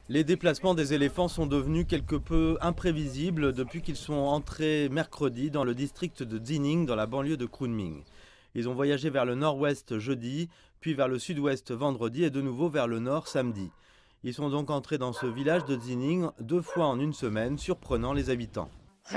Les déplacements des éléphants sont devenus quelque peu imprévisibles depuis qu'ils sont entrés mercredi dans le district de Xining, dans la banlieue de Kunming. Ils ont voyagé vers le nord-ouest jeudi, puis vers le sud-ouest vendredi et de nouveau vers le nord samedi. Ils sont donc entrés dans ce village de Xining 2 fois en une semaine, surprenant les habitants.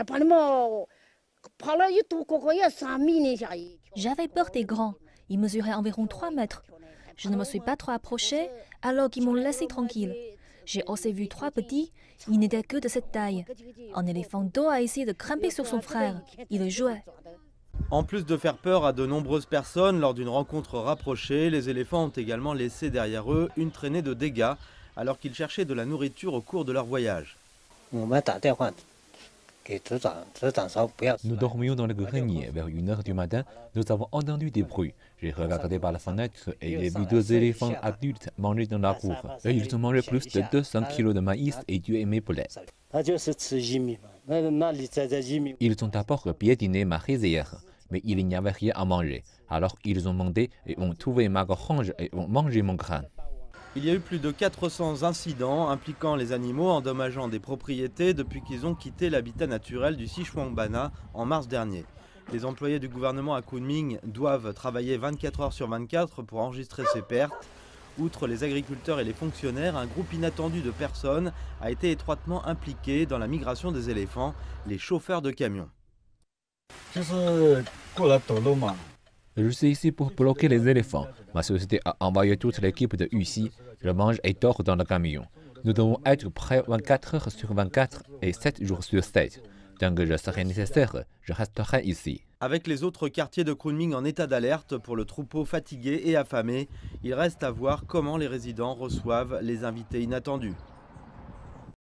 J'avais peur des grands. Ils mesuraient environ 3 mètres. Je ne me suis pas trop approchée, alors qu'ils m'ont laissé tranquille. J'ai aussi vu 3 petits, ils n'étaient que de cette taille. Un éléphant d'eau a essayé de grimper sur son frère. Il jouait. En plus de faire peur à de nombreuses personnes lors d'une rencontre rapprochée, les éléphants ont également laissé derrière eux une traînée de dégâts alors qu'ils cherchaient de la nourriture au cours de leur voyage. Nous dormions dans le grenier. Vers 1 h du matin, nous avons entendu des bruits. J'ai regardé par la fenêtre et j'ai vu 2 éléphants adultes manger dans la cour. Et ils ont mangé plus de 200 kilos de maïs et tué mes poulets. Ils ont d'abord piétiné ma rizière, mais il n'y avait rien à manger. Alors ils ont monté et ont trouvé ma grange et ont mangé mon grain. Il y a eu plus de 400 incidents impliquant les animaux endommageant des propriétés depuis qu'ils ont quitté l'habitat naturel du Xishuangbanna en mars dernier. Les employés du gouvernement à Kunming doivent travailler 24 heures sur 24 pour enregistrer ces pertes. Outre les agriculteurs et les fonctionnaires, un groupe inattendu de personnes a été étroitement impliqué dans la migration des éléphants, les chauffeurs de camions. Je suis ici pour bloquer les éléphants. Ma société a envoyé toute l'équipe de Uxi. Je mange et dors dans le camion. Nous devons être prêts 24 heures sur 24 et 7 jours sur 7. Tant que je serai nécessaire, je resterai ici. Avec les autres quartiers de Kunming en état d'alerte pour le troupeau fatigué et affamé, il reste à voir comment les résidents reçoivent les invités inattendus.